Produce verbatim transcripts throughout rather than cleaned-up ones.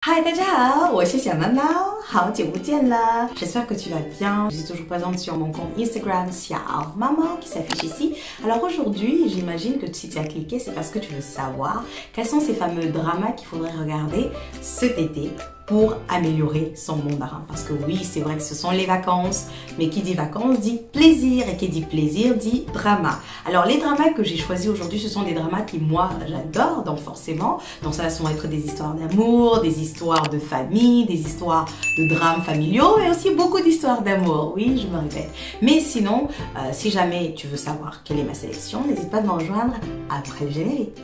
Hi 大家好，我是小猫猫，好久不见了。J'espère que tu vas bien. Je suis toujours présente sur mon compte Instagram Xiao Maman qui s'affiche ici. Alors aujourd'hui, j'imagine que si tu as cliqué, c'est parce que tu veux savoir quels sont ces fameux dramas qu'il faudrait regarder cet été pour améliorer son mandarin. Parce que oui, c'est vrai que ce sont les vacances, mais qui dit vacances dit plaisir, et qui dit plaisir dit drama. Alors les dramas que j'ai choisis aujourd'hui, ce sont des dramas qui moi j'adore, donc forcément, donc ça va être des histoires d'amour, des histoires de famille, des histoires de drames familiaux, et aussi beaucoup d'histoires d'amour, oui, je me répète. Mais sinon, euh, si jamais tu veux savoir quelle est ma sélection, n'hésite pas à me rejoindre après le générique.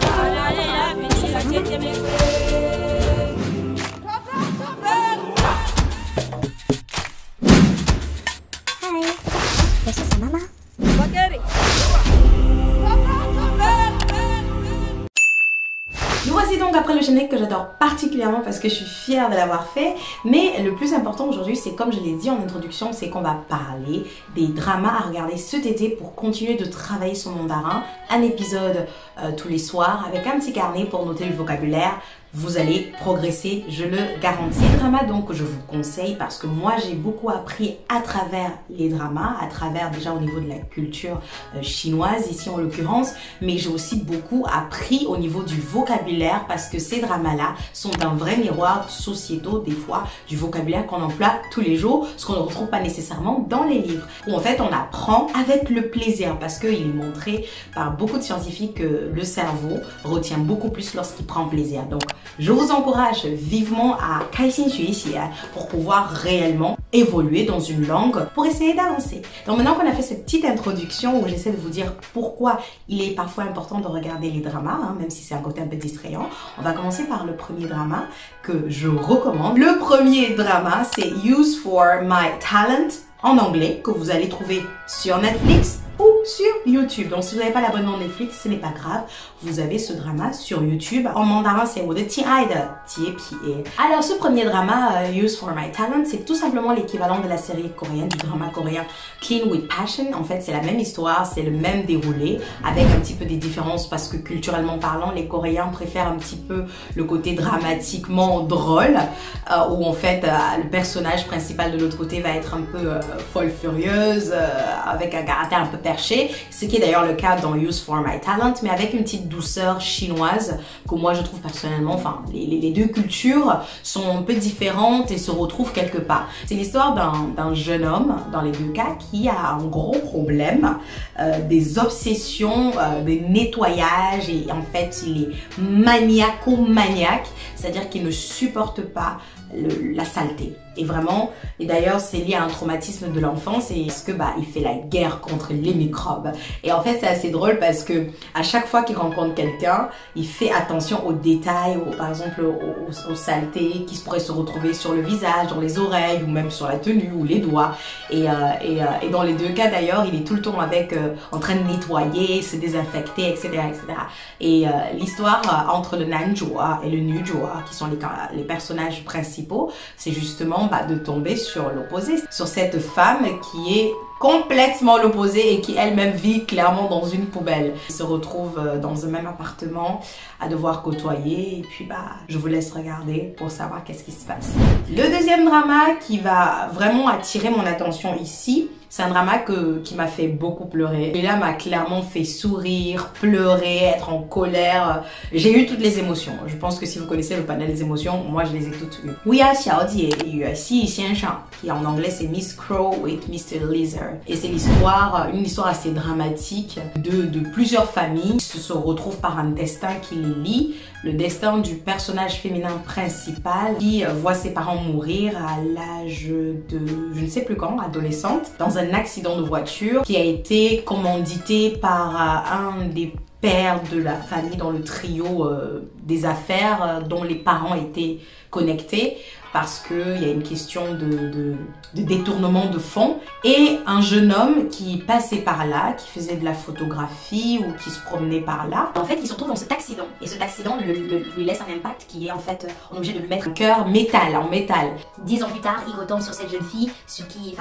Nous voici donc après le générique que j'adore particulièrement parce que je suis fière de l'avoir fait. Mais le plus important aujourd'hui, c'est comme je l'ai dit en introduction, c'est qu'on va parler des dramas à regarder cet été pour continuer de travailler son mandarin. Un épisode euh, tous les soirs avec un petit carnet pour noter le vocabulaire. Vous allez progresser, je le garantis. Les dramas donc que je vous conseille parce que moi j'ai beaucoup appris à travers les dramas, à travers déjà au niveau de la culture euh, chinoise ici en l'occurrence, mais j'ai aussi beaucoup appris au niveau du vocabulaire parce que ces dramas-là sont un vrai miroir sociétaux des fois du vocabulaire qu'on emploie tous les jours, ce qu'on ne retrouve pas nécessairement dans les livres, où en fait on apprend avec le plaisir parce qu'il est montré par beaucoup de scientifiques que le cerveau retient beaucoup plus lorsqu'il prend plaisir. Donc je vous encourage vivement à Kaixin Xuexi pour pouvoir réellement évoluer dans une langue pour essayer d'avancer. Donc maintenant qu'on a fait cette petite introduction où j'essaie de vous dire pourquoi il est parfois important de regarder les dramas, hein, même si c'est un côté un peu distrayant, on va commencer par le premier drama que je recommande. Le premier drama, c'est Use for My Talent en anglais que vous allez trouver sur Netflix ou sur YouTube. Donc si vous n'avez pas l'abonnement Netflix, ce n'est pas grave, vous avez ce drama sur YouTube. En mandarin, c'est我的亲爱的洁癖. Alors ce premier drama, uh, Use for My Talent, c'est tout simplement l'équivalent de la série coréenne, du drama coréen Clean with Passion. En fait, c'est la même histoire, c'est le même déroulé, avec un petit peu des différences parce que culturellement parlant, les Coréens préfèrent un petit peu le côté dramatiquement drôle, euh, où en fait, euh, le personnage principal de l'autre côté va être un peu euh, folle furieuse, euh, avec un caractère un peu perché, ce qui est d'ailleurs le cas dans Use for My Talent, mais avec une petite douceur chinoise que moi je trouve personnellement, enfin les, les deux cultures sont un peu différentes et se retrouvent quelque part. C'est l'histoire d'un jeune homme, dans les deux cas, qui a un gros problème, euh, des obsessions, euh, de nettoyage, et en fait il est maniaco-maniaque, c'est-à-dire qu'il ne supporte pas le, la saleté. Et vraiment, et d'ailleurs c'est lié à un traumatisme de l'enfance et parce que bah il fait la guerre contre les microbes. Et en fait c'est assez drôle parce que à chaque fois qu'il rencontre quelqu'un, il fait attention aux détails, aux, par exemple aux, aux, aux saletés qui pourraient se retrouver sur le visage, dans les oreilles ou même sur la tenue ou les doigts. Et, euh, et, euh, et dans les deux cas d'ailleurs, il est tout le temps avec euh, en train de nettoyer, se désinfecter, et cetera et cetera. Et euh, l'histoire euh, entre le Nanjua et le Nujua, qui sont les, les personnages principaux, c'est justement bah, de tomber sur l'opposé, sur cette femme qui est complètement l'opposé et qui elle-même vit clairement dans une poubelle. Ils se retrouvent dans un même appartement à devoir côtoyer et puis bah je vous laisse regarder pour savoir qu'est-ce qui se passe. Le deuxième drama qui va vraiment attirer mon attention ici, c'est un drama que, qui m'a fait beaucoup pleurer. Et là m'a clairement fait sourire, pleurer, être en colère. J'ai eu toutes les émotions. Je pense que si vous connaissez le panel des émotions, moi je les ai toutes eues. 乌鸦小姐与蜥蜴先生, qui en anglais c'est Miss Crow with Mister Lizard. Et c'est l'histoire, une histoire assez dramatique de, de plusieurs familles qui se retrouvent par un destin qui les lie. Le destin du personnage féminin principal qui voit ses parents mourir à l'âge de, je ne sais plus quand, adolescente, dans un accident de voiture qui a été commandité par un des pères de la famille dans le trio euh, des affaires euh, dont les parents étaient connectés parce qu'il y a une question de, de, de détournement de fonds et un jeune homme qui passait par là, qui faisait de la photographie ou qui se promenait par là. En fait, il se retrouve dans cet accident et cet accident le, le, lui laisse un impact qui est en fait, on est obligé de lui mettre un cœur métal, en métal. Dix ans plus tard, il retombe sur cette jeune fille sur qui, enfin,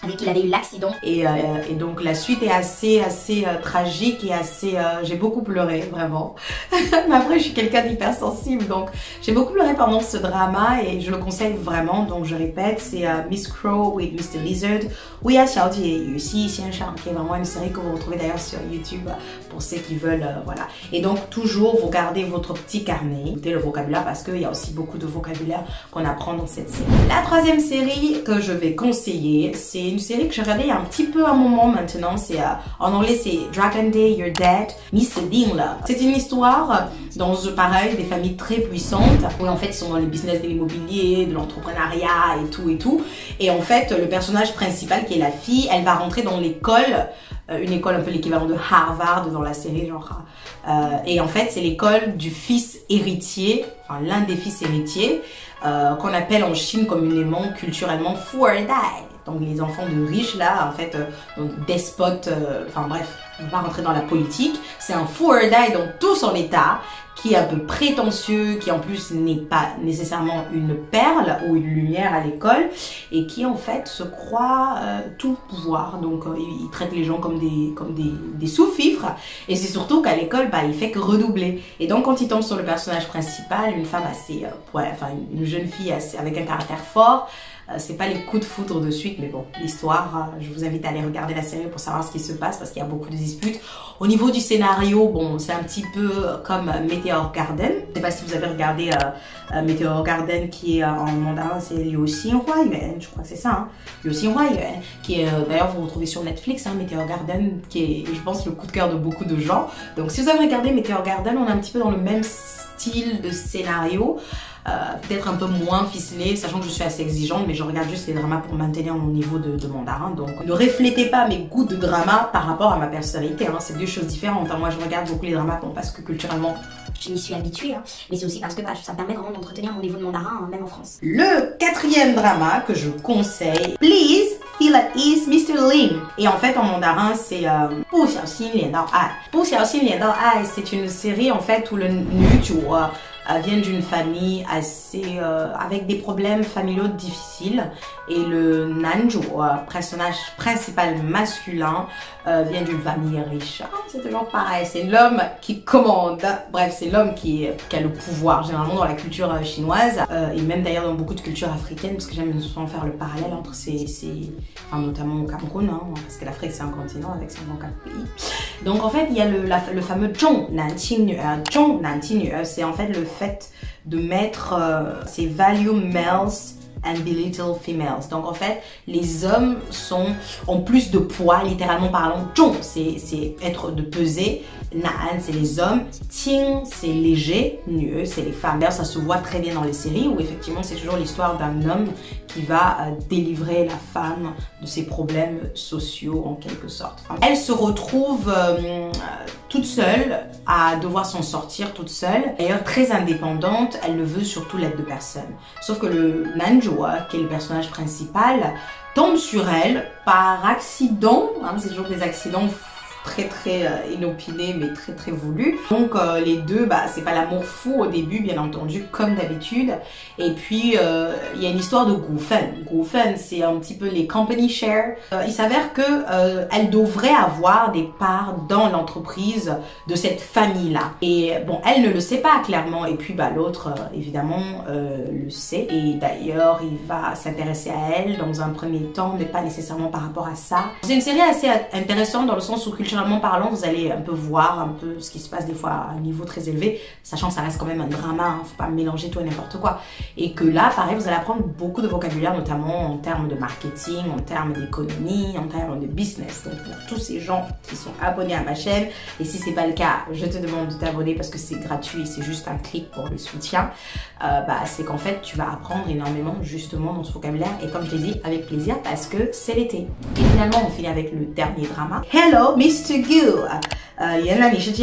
avec qui il avait eu l'accident. Et, euh, et donc la suite est assez, assez euh, tragique et assez... Euh, j'ai beaucoup pleuré, vraiment. Mais après, je suis quelqu'un d'hypersensible, donc j'ai beaucoup pleuré pendant ce drama et je le conseille vraiment. Donc je répète, c'est euh, Miss Crow with mister Lizard, Ouya Xiaojie Yu Xi Xianshang, qui est vraiment une série que vous retrouvez d'ailleurs sur YouTube pour ceux qui veulent, euh, voilà. Et donc toujours, vous gardez votre petit carnet, notez le vocabulaire parce qu'il y a aussi beaucoup de vocabulaire qu'on apprend dans cette série. La troisième série que je vais conseiller, c'est une série que j'ai regardée il y a un petit peu un moment maintenant. C'est euh, en anglais c'est Dragon Day You're Dead, Miss Ding là. C'est une histoire dans pareil des familles très puissantes où en fait ils sont dans le business de l'immobilier, de l'entrepreneuriat et tout et tout. Et en fait le personnage principal qui est la fille, elle va rentrer dans l'école, euh, une école un peu l'équivalent de Harvard dans la série genre. Euh, et en fait c'est l'école du fils héritier, enfin l'un des fils héritiers euh, qu'on appelle en Chine communément culturellement Fuerdai. Donc les enfants de riches là, en fait, euh, donc despotes, euh, enfin bref, on va pas rentrer dans la politique. C'est un Fuerdai dans tout son état, qui est un peu prétentieux, qui en plus n'est pas nécessairement une perle ou une lumière à l'école, et qui en fait se croit euh, tout pouvoir. Donc euh, il, il traite les gens comme des, comme des, des sous-fifres, et c'est surtout qu'à l'école, bah, il fait que redoubler. Et donc quand il tombe sur le personnage principal, une femme assez, euh, ouais, enfin une jeune fille assez, avec un caractère fort, Euh, c'est pas les coups de foudre de suite, mais bon, l'histoire, euh, je vous invite à aller regarder la série pour savoir ce qui se passe parce qu'il y a beaucoup de disputes. Au niveau du scénario, bon, c'est un petit peu comme euh, Meteor Garden. Je sais pas si vous avez regardé euh, euh, Meteor Garden qui est euh, en mandarin, c'est Liu Xinhua Yuan, je crois que c'est ça, hein, Liu Xinhua Yuan, qui est euh, d'ailleurs vous retrouvez sur Netflix, hein, Meteor Garden, qui est, je pense, le coup de cœur de beaucoup de gens. Donc si vous avez regardé Meteor Garden, on est un petit peu dans le même style de scénario. Euh, peut-être un peu moins ficelé, sachant que je suis assez exigeante, mais je regarde juste les dramas pour maintenir mon niveau de, de mandarin. Donc ne reflétez pas mes goûts de drama par rapport à ma personnalité, hein. C'est deux choses différentes, hein. Moi je regarde beaucoup les dramas parce que culturellement je m'y suis habituée, hein. Mais c'est aussi parce que bah, ça me permet vraiment d'entretenir mon niveau de mandarin, hein, même en France. Le quatrième drama que je conseille, Please Feel at Ease, mister Ling. Et en fait en mandarin c'est euh, 不小心连到爱. 不小心连到爱, c'est une série en fait où le nuju euh, vient d'une famille assez euh, avec des problèmes familiaux difficiles et le nanju, euh, personnage principal masculin, euh, vient d'une famille riche. Ah, c'est toujours pareil, c'est l'homme qui commande. Bref, c'est l'homme qui, qui a le pouvoir généralement dans la culture euh, chinoise euh, et même d'ailleurs dans beaucoup de cultures africaines parce que j'aime souvent faire le parallèle entre ces, ces enfin, notamment au Cameroun, hein, parce que l'Afrique c'est un continent avec cinquante-quatre pays. Donc en fait il y a le, la, le fameux Zhong Nanqing Nuer. Zhong Nanqing Nuer, c'est en fait le fait de mettre euh, ces value males and belittle females. Donc en fait, les hommes sont ont plus de poids, littéralement parlant. Zhong, c'est être de peser. Naan, c'est les hommes. Ting, c'est léger. Nue, c'est les femmes. D'ailleurs, ça se voit très bien dans les séries où effectivement, c'est toujours l'histoire d'un homme qui va euh, délivrer la femme de ses problèmes sociaux en quelque sorte. Enfin, elle se retrouve euh, toute seule à devoir s'en sortir toute seule. D'ailleurs, très indépendante, elle ne veut surtout l'aide de personne. Sauf que le Nanjua, qui est le personnage principal, tombe sur elle par accident. Hein, c'est toujours des accidents très très euh, inopiné mais très très voulu. Donc euh, les deux, bah c'est pas l'amour fou au début bien entendu comme d'habitude. Et puis euh, il y a une histoire de Gufen. Gufen c'est un petit peu les company share. Euh, il s'avère que euh, elle devrait avoir des parts dans l'entreprise de cette famille là. Et bon elle ne le sait pas clairement et puis bah l'autre euh, évidemment euh, le sait. Et d'ailleurs il va s'intéresser à elle dans un premier temps mais pas nécessairement par rapport à ça. C'est une série assez intéressante dans le sens où culturellement parlant, vous allez un peu voir un peu ce qui se passe des fois à un niveau très élevé, sachant que ça reste quand même un drama, hein, faut pas mélanger tout et n'importe quoi. Et que là, pareil, vous allez apprendre beaucoup de vocabulaire, notamment en termes de marketing, en termes d'économie, en termes de business. Donc pour tous ces gens qui sont abonnés à ma chaîne, et si c'est pas le cas, je te demande de t'abonner parce que c'est gratuit, c'est juste un clic pour le soutien. Euh, bah, c'est qu'en fait, tu vas apprendre énormément justement dans ce vocabulaire, et comme je l'ai dit, avec plaisir parce que c'est l'été. Et finalement, on finit avec le dernier drama. Hello, mister Gu. Euh, je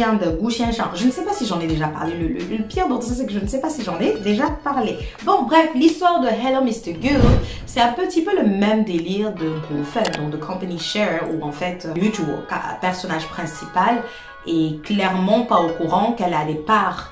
ne sais pas si j'en ai déjà parlé. Le, le, le pire dans tout ça, c'est que je ne sais pas si j'en ai déjà parlé. Bon, bref, l'histoire de Hello mister Gu, c'est un petit peu le même délire de Gufen, donc de Company Share, où en fait, Yujuo, personnage principal, est clairement pas au courant qu'elle a des parts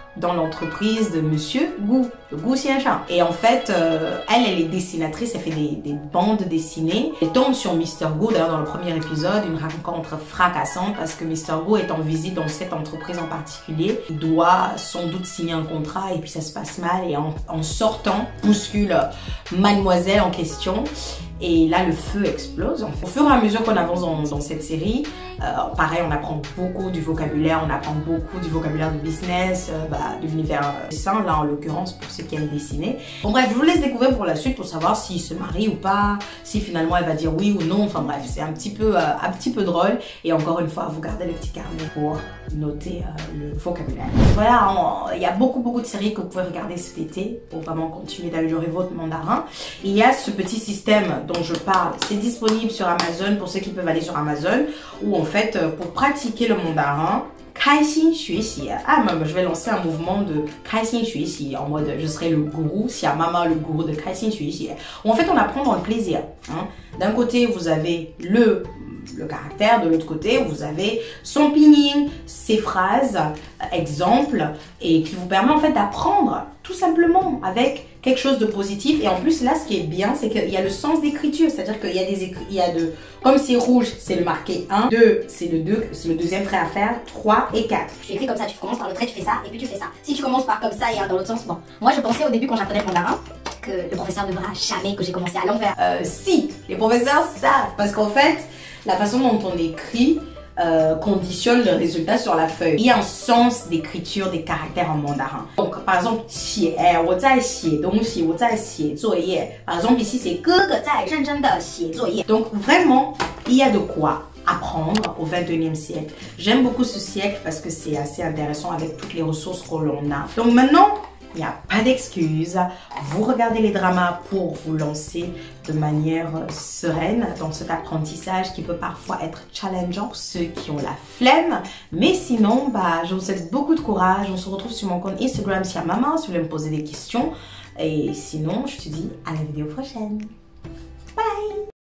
dans l'entreprise de Monsieur Gu, Gu Xianshang. Et en fait, euh, elle, elle est dessinatrice, elle fait des, des bandes dessinées. Elle tombe sur Mister Gu, d'ailleurs dans le premier épisode, une rencontre fracassante parce que Mister Gu est en visite dans cette entreprise en particulier. Il doit sans doute signer un contrat et puis ça se passe mal et en, en sortant, bouscule mademoiselle en question. Et là, le feu explose. Au fur et à mesure qu'on avance dans, dans cette série, euh, pareil, on apprend beaucoup du vocabulaire, on apprend beaucoup du vocabulaire de business, euh, bah, de l'univers sain, là en l'occurrence, pour ceux qui aiment dessiner. Bon bref, je vous laisse découvrir pour la suite pour savoir s'il se marie ou pas, si finalement elle va dire oui ou non. Enfin bref, c'est un petit peu, euh, un petit peu drôle. Et encore une fois, vous gardez le petit carnet pour noter euh, le vocabulaire. Voilà, il y a beaucoup, beaucoup de séries que vous pouvez regarder cet été pour vraiment continuer d'améliorer votre mandarin. Il y a ce petit système dont je parle, c'est disponible sur Amazon pour ceux qui peuvent aller sur Amazon, où en fait pour pratiquer le mandarin, Kaixin Xuexi, ah même je vais lancer un mouvement de Kaixin Xuexi en mode je serai le gourou, si à maman le gourou de Kaixin Xuexi, où en fait on apprend dans le plaisir. Hein. D'un côté vous avez le le caractère, de l'autre côté vous avez son pinyin, ses phrases, euh, exemples, et qui vous permet en fait d'apprendre tout simplement avec quelque chose de positif. Et en plus là ce qui est bien c'est qu'il y a le sens d'écriture, c'est à dire qu'il y a des écrits, il y a de, comme c'est rouge c'est le marqué un, deux c'est le deux, c'est le deuxième trait à faire, trois et quatre. Tu écris comme ça, tu commences par le trait, tu fais ça et puis tu fais ça. Si tu commences par comme ça et dans l'autre sens, bon. Moi je pensais au début quand j'apprenais le mandarin que le professeur ne verra jamais que j'ai commencé à l'envers. Euh, si, les professeurs savent parce qu'en fait la façon dont on écrit euh, conditionne le résultat sur la feuille. Il y a un sens d'écriture des caractères en mandarin. Donc, par exemple, 写, 我在写东西, 我在写作业. Par exemple, ici, c'est 哥哥在认真的写作业. Donc, vraiment, il y a de quoi apprendre au vingt et unième siècle. J'aime beaucoup ce siècle parce que c'est assez intéressant avec toutes les ressources que l'on a. Donc maintenant, il n'y a pas d'excuse. Vous regardez les dramas pour vous lancer de manière sereine dans cet apprentissage qui peut parfois être challengeant pour ceux qui ont la flemme. Mais sinon, bah, je vous souhaite beaucoup de courage. On se retrouve sur mon compte Instagram Sia Mama si vous voulez me poser des questions. Et sinon, je te dis à la vidéo prochaine.